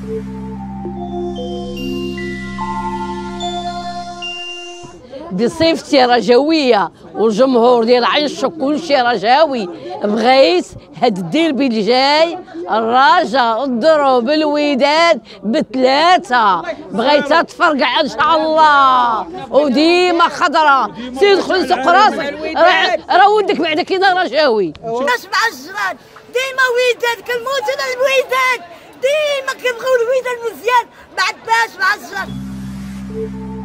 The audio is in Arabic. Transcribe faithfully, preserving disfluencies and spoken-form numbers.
بصفتي رجاويه والجمهور ديال عين الشك كلشي رجاوي، بغيت هاد الديربي اللي جاي الرجاء الضروب الوداد بثلاثه، بغيتها تفرقع ان شاء الله وديما خضراء. سيد خلي سوق راسك، راه ولدك بعدا كيدا رجاوي. ناس مع الجيران ديما وداد، كنموتو على الوداد، ديما كنبغيو الوداد مزيان، ما عندناش مع الجيران.